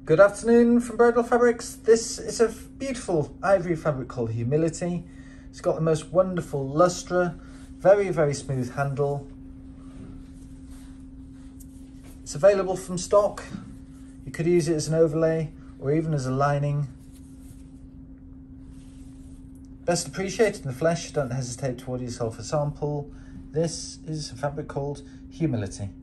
Good afternoon from Bridal Fabrics. This is a beautiful ivory fabric called Humility. It's got the most wonderful lustre, very smooth handle. It's available from stock. You could use it as an overlay or even as a lining. Best appreciated in the flesh, don't hesitate to order yourself a sample. This is a fabric called Humility.